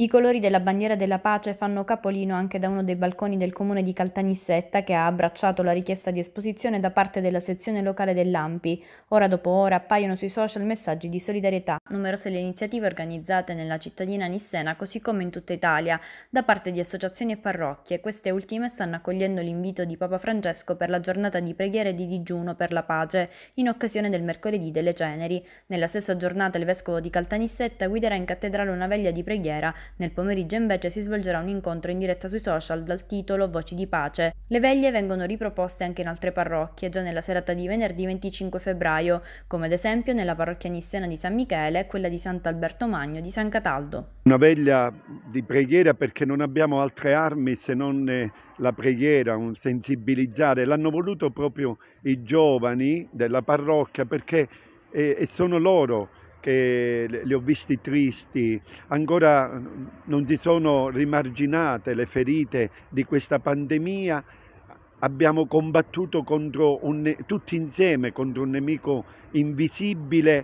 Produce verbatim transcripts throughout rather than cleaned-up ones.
I colori della bandiera della pace fanno capolino anche da uno dei balconi del comune di Caltanissetta, che ha abbracciato la richiesta di esposizione da parte della sezione locale dell'A M P I. Ora dopo ora appaiono sui social messaggi di solidarietà. Numerose le iniziative organizzate nella cittadina nissena, così come in tutta Italia, da parte di associazioni e parrocchie. Queste ultime stanno accogliendo l'invito di Papa Francesco per la giornata di preghiera e di digiuno per la pace, in occasione del mercoledì delle ceneri. Nella stessa giornata il vescovo di Caltanissetta guiderà in cattedrale una veglia di preghiera. Nel pomeriggio invece si svolgerà un incontro in diretta sui social dal titolo Voci di Pace. Le veglie vengono riproposte anche in altre parrocchie, già nella serata di venerdì venticinque febbraio, come ad esempio nella parrocchia nissena di San Michele e quella di Sant'Alberto Magno di San Cataldo. Una veglia di preghiera perché non abbiamo altre armi se non la preghiera, un sensibilizzare. L'hanno voluto proprio i giovani della parrocchia perché eh, sono loro che li ho visti tristi, ancora non si sono rimarginate le ferite di questa pandemia. Abbiamo combattuto contro un, tutti insieme contro un nemico invisibile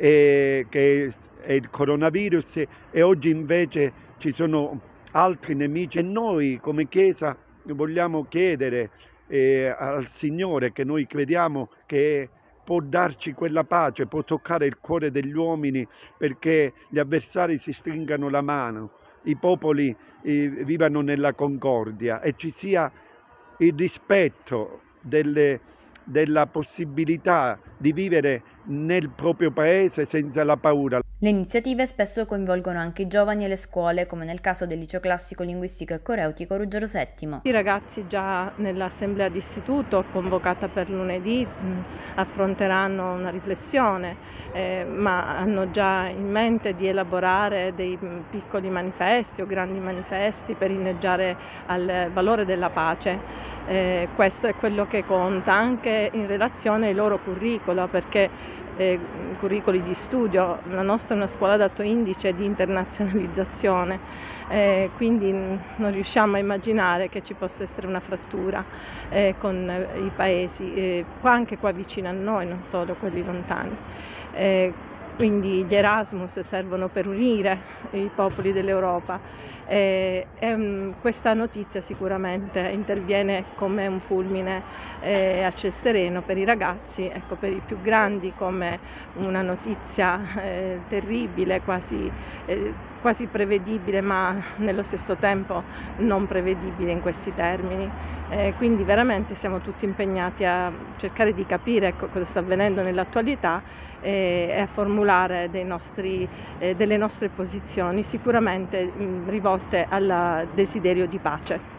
eh, che è il coronavirus, e oggi invece ci sono altri nemici e noi come Chiesa vogliamo chiedere eh, al Signore, che noi crediamo che può darci quella pace, può toccare il cuore degli uomini perché gli avversari si stringano la mano, i popoli eh, vivano nella concordia e ci sia il rispetto delle, della possibilità di vivere nel proprio paese senza la paura. Le iniziative spesso coinvolgono anche i giovani e le scuole, come nel caso del liceo classico linguistico e coreutico Ruggero settimo. I ragazzi già nell'assemblea d'istituto convocata per lunedì mh, affronteranno una riflessione, eh, ma hanno già in mente di elaborare dei mh, piccoli manifesti o grandi manifesti per inneggiare al valore della pace. Eh, questo è quello che conta anche in relazione ai loro curricula, perché Eh, curricoli di studio. La nostra è una scuola ad alto indice di internazionalizzazione, eh, quindi non riusciamo a immaginare che ci possa essere una frattura eh, con i paesi, eh, qua, anche qua vicino a noi, non solo quelli lontani. Eh, Quindi gli Erasmus servono per unire i popoli dell'Europa e, e um, questa notizia sicuramente interviene come un fulmine eh, a ciel sereno per i ragazzi, ecco, per i più grandi come una notizia eh, terribile, quasi, eh, quasi prevedibile, ma nello stesso tempo non prevedibile in questi termini. Eh, quindi veramente siamo tutti impegnati a cercare di capire, ecco, cosa sta avvenendo nell'attualità e, e a formulare dei nostri, eh, delle nostre posizioni sicuramente mh, rivolte al desiderio di pace.